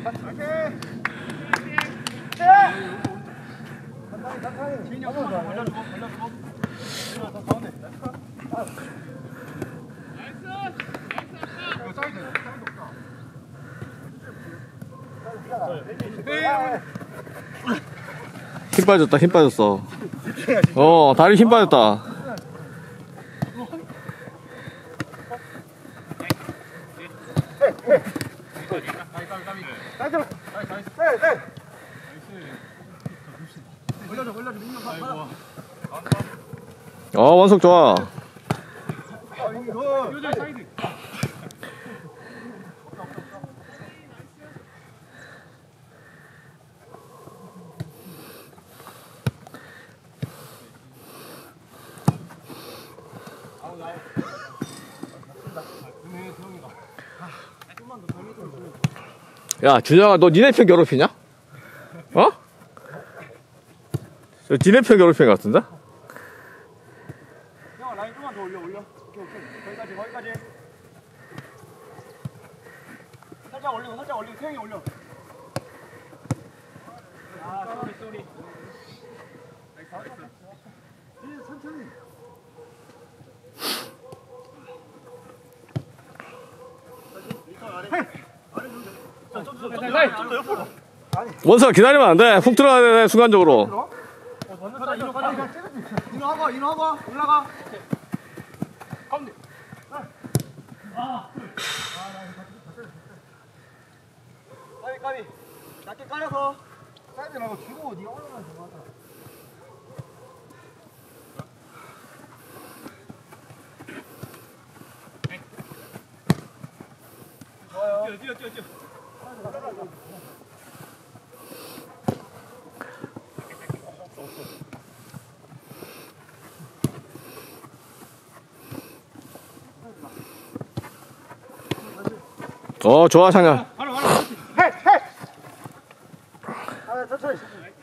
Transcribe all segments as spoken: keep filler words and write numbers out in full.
힘 빠졌다, 힘 빠졌어. 어, 다리 힘 빠졌다. 어, 원석 좋아. 야, 준영아, 너 니네 편 괴롭히냐? 어? 저 니네 편 괴롭힌 것 같은데? 형, 라인 좀만 더 올려, 올려. 오케이, 오케이. 거기까지, 거기까지. 살짝 올리고, 살짝 올리고, 태형이 올려. 아, 쏘리, 쏘리. 천천히. 원석 기다리면 안 돼. 훅 들어가야 돼, 순간적으로. 인호 하고, 인호 하고, 올라가. 가운데. 까비, 까비. 낮게 깔아서. 사이드 말고 주고, 니가 올라가면 좋아하잖아. 좋아요. 뛰어, 뛰어, 뛰어. 어, 좋아, 상현. 바로, 바로. 헤이, 헤이. 아, 천천히.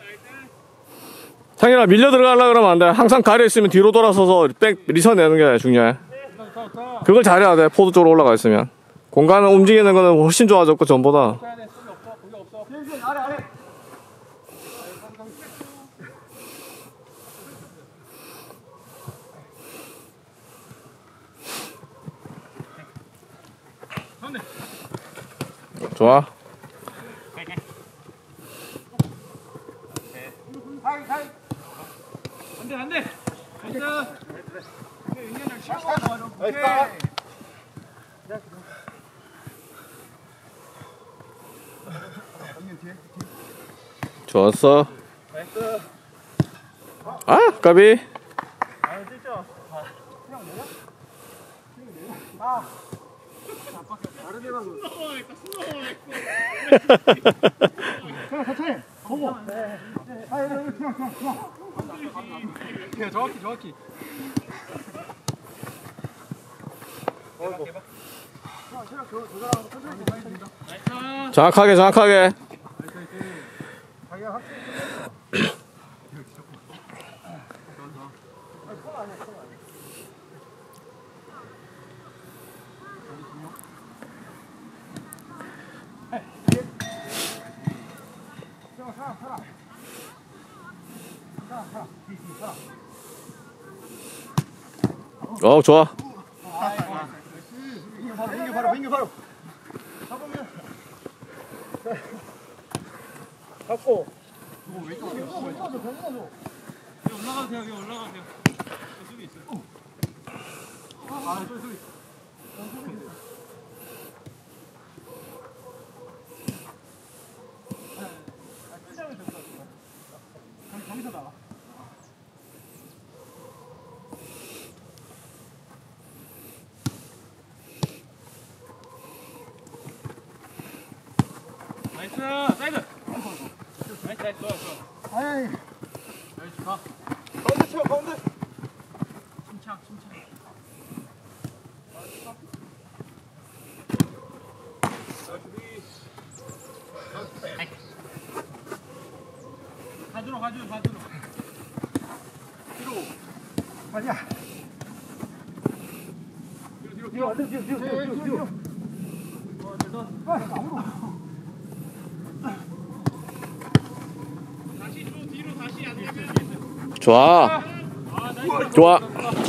상현아, 밀려 들어가려고 그러면 안 돼. 항상 가려 있으면 뒤로 돌아서서 백 리서 내는 게 중요해. 그걸 잘해야 돼, 포드 쪽으로 올라가 있으면. 공간을 움직이는 거는 훨씬 좋아졌고, 전보다. 아래, 아래. 좋아. 안돼 안돼. 좋았어. 아, 까비. 천천히 보고. 아, 그냥 그냥 그냥. 정확히 정확히. 정확하게, 정확하게. 어, 좋아. 바로 윙겨 바로 윙겨 바로. 잡으면. 잡고. 이거 왜 이렇게 올라가도 돼요. 여기 올라가도 돼요. 수비 있어. 아, 저기 수비. 거기서 나와. 나이스! 사이드! 나이스, 나이스, 좋아, 좋아. 아이. 나이스, 가. 가운데 치워, 가운데! 침착, 침착. 가주로, 가주로, 가주로. 뒤로. 아니야. 뒤로, 뒤로, 뒤로. 뒤로, 뒤로, 뒤로, 뒤로. 어, 잘 던. 아, 아무도. 좋아. 좋아.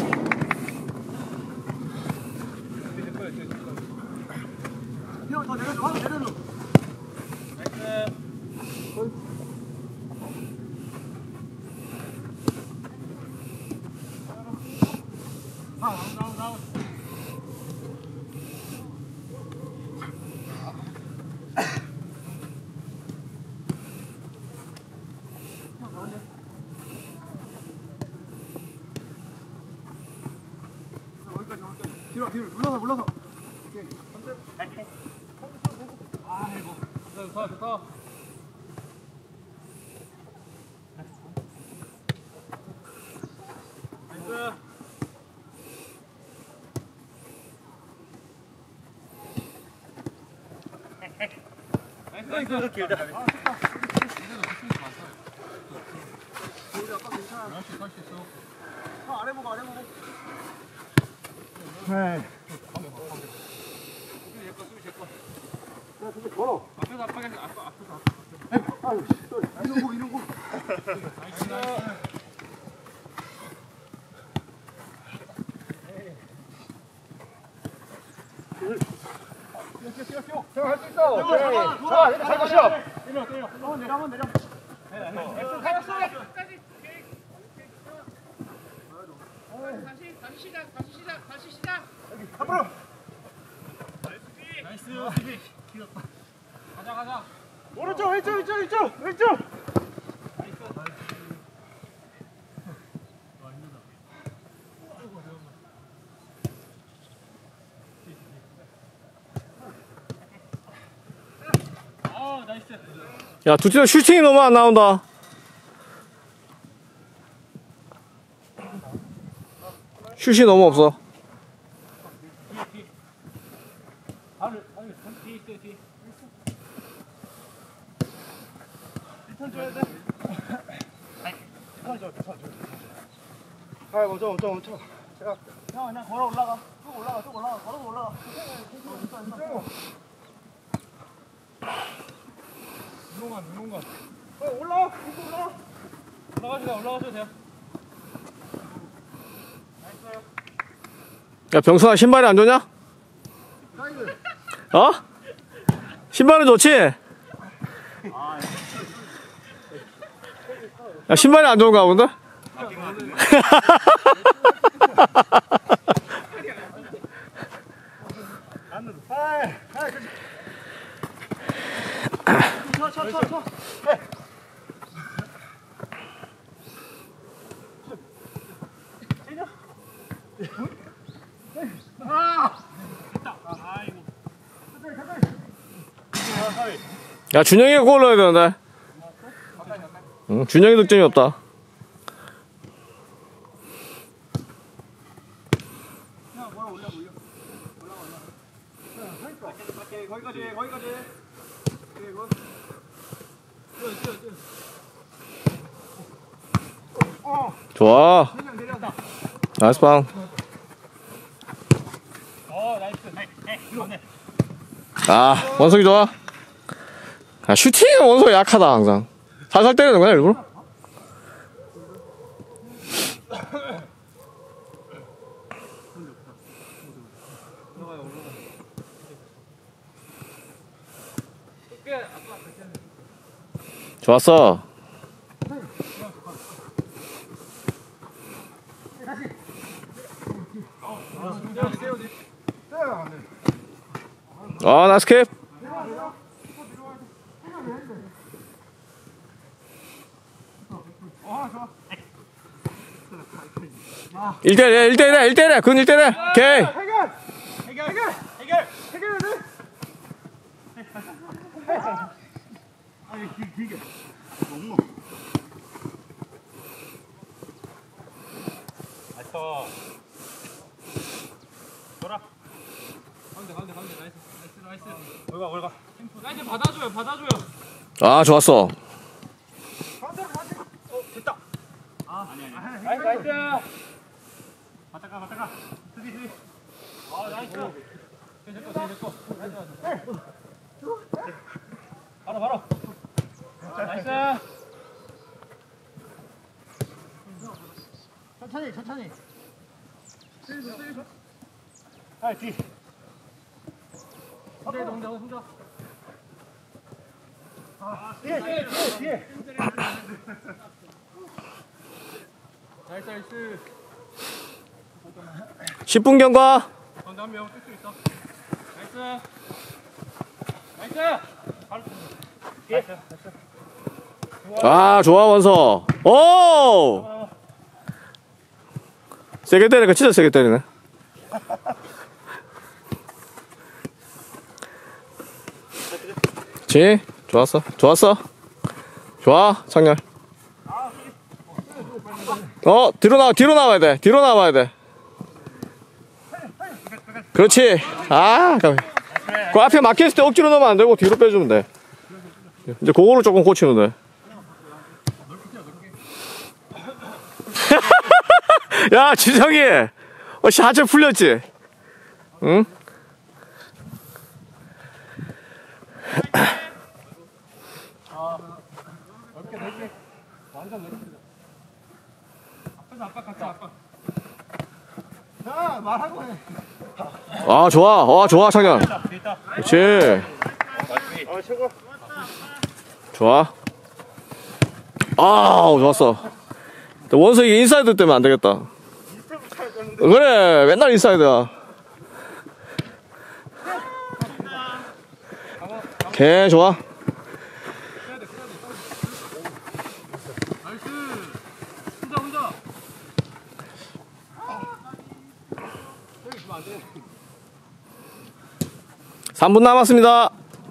더 내려줘, 내려줘. 뒤로 뒤로 물러서 물러서. 아이고. 좋다 좋다. 나이스. 나이스. 나이스. 길다. 우리 아까 괜찮아. 할수 있어, 할수 있어. 아, 아래 보고 아래 보고. 네. 야, 근데 걸어. 앞에서 앞에 앞에 앞에서. 아유, 이런 거 이런 거. 나이스. 뛰어 뛰어 뛰어. 형 할 수 있어. 오케이. 자, 잘 가시오. 내려 내려. 한번 내려 한번 내려. 다시 다시 시작 다시 시작 다시 시작 앞으로. 나이스 수비 길었다 가자 가자 오른쪽 왼쪽 왼쪽 왼쪽 왼쪽. 아 나이스 야, 두 팀 슈팅이 너무 안 나온다. 슛이 너무 없어. 발을 발을 뒤에 있어 뒤에 리턴 줘야 돼. 리턴 줘 리턴 줘. 아 먼저 먼저 먼저. 제가 형 그냥 걸어 올라가. 쭉 올라가 쭉 올라가 걸어 올라가. 운동관 운동관 어 올라와 이거 올라와. 올라가셔도 올라가셔도 돼요 야, 병수아, 신발이 안 좋냐? 어? 신발은 좋지? 야, 신발이 안 좋은가 본데? 쳐쳐쳐. 야, 준영이가 골 넣어야 되는데. 응, 준영이 득점이 없다. 거기까지 거기까지. 좋아. 나이스 방. 어 나이스 나이스 아, 원석이 좋아. 아, 슈팅은 원석이 약하다, 항상. 살살 때리는 거야, 일부러? 좋았어. 아, 나이스 캡. 일 대 일이야, 일 대 일이야, 일 대 일이야. 그건 일 대 일이야. 오케이. 해결 해결 해결 해결 해결해야 돼. 아니 길 길게 너무. 나이스 돌아 가운데 가운데 가운데 나이스 나이스 나이스 올가 올가 나이스 받아줘요 받아줘요 아, 좋았어. 가운데로 가운데. 어 됐다. 아 아니 아니 나이스 나이스 맞다가 맞다가 수비 수비 아 나이스 됐고 됐고 바로 바로 나이스 천천히 천천히. 아 뒤. 혼자 혼자 혼자. 아 뒤에 뒤에 뒤에. 나이스 나이스. 십 분 경과. 가운데 한 명 뛸 수 있어. 나이스. 나이스. 바로. 나이스. 아 좋아 원서. 오. 세게 때리니까 진짜 세게 때리네. 그렇지. 좋았어. 좋았어. 좋아 창렬. 어 뒤로 나와 뒤로 나와야 돼. 뒤로 나와야 돼. 그렇지. 아 그 앞에 막혀있을 때 억지로 넣으면 안 되고 뒤로 빼주면 돼. 이제 그거를 조금 고치면 돼. 야 지성이 어 샷을 풀렸지? 응? 넓게 넓게. 완전 넓게. 앞에서 압박 같이 압박. 자 말하고 해. 아 좋아 어 좋아 창렬. 그렇지. 아 최고. 좋아. 아 좋았어. 원석이 인사이드 때문에 안 되겠다. 그래 맨날 인사이드야. 개 좋아. 나이스. 혼자 혼자. 삼 분 남았습니다.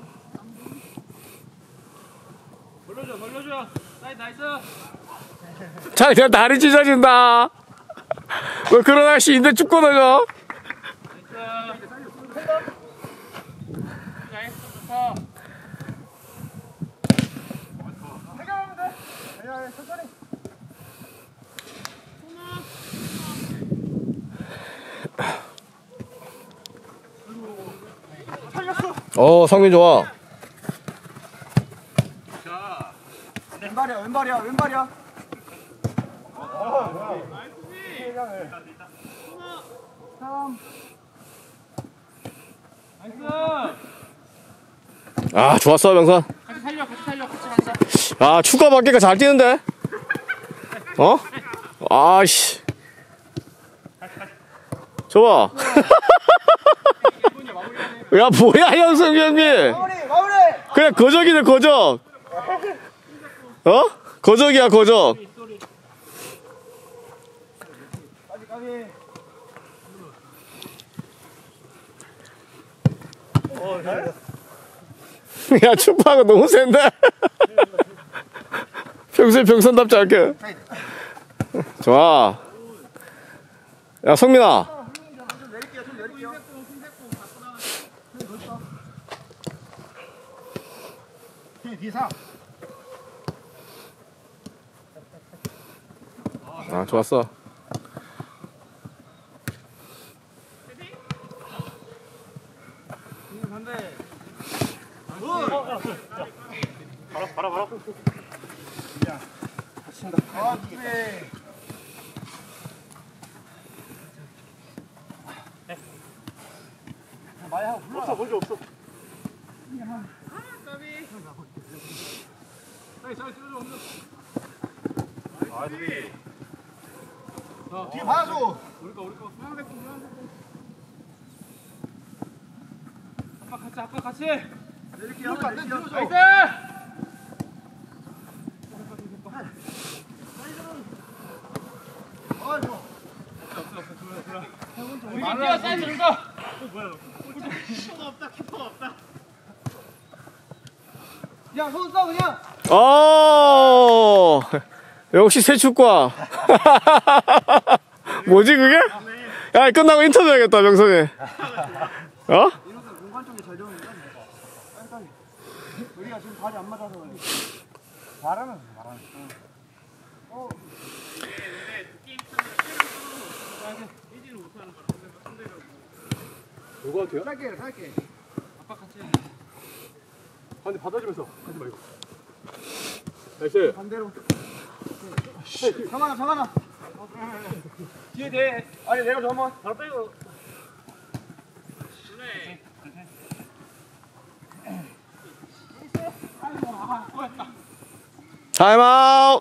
벌려줘 벌려줘. 나이스 나이스. 자 그냥 다리 찢어진다. 왜 그런 아저씨 인대 쭉 끊어져? 나이스 좋다. 해결하면 돼. 아니야 천천히. 살렸어. 어 성민 좋아. 왼발이야 왼발이야 왼발이야. 나이스. 아 좋았어 명선. 같이 살려 같이 살려 같이 같이. 아 추가 받기가 잘 뛰는데? 어? 아씨 좋아. 야 뭐야 영승 경기. 마무리 마무리. 그냥 거적이네 거적. 어? 거적이야 거적. 까비 까비. 어 잘했어. 야 축구하고 너무 센데. 평소에 병선답지 않게. 좋아. 야 성민아. 좀 내릴게요 좀 내릴게요. 뒤상. 아 좋았어. 바로 바로 바로. 야 다친다. 아 그래. 많이 하고 없어 먼저 없어. 뒤에 봐줘. 우리 거 우리 거. 압박 같이 압박 같이. 내릴게요. 내릴게요. 나이스. 아 좋아. 우리 뛰어 사이드 좀 더. 그냥 손 써 그냥. 어 역시 새축과. 뭐지 그게? 야 끝나고 인터뷰 해야겠다 명선이. 어? 이렇게 공간 쪽에 잘 되는 거야. 빨리. 우리가 지금 발이 안 맞아서 그래. 말하면 말하는. 어. 누구 같아요? 짧게 짧게. 압박 같이. 반대 받아주면서 하지 말고. 나이스. 반대로. 정하나 정하나. 뒤에 대. 아니 내가 좀 한번. 바로 빼고. 타임아웃.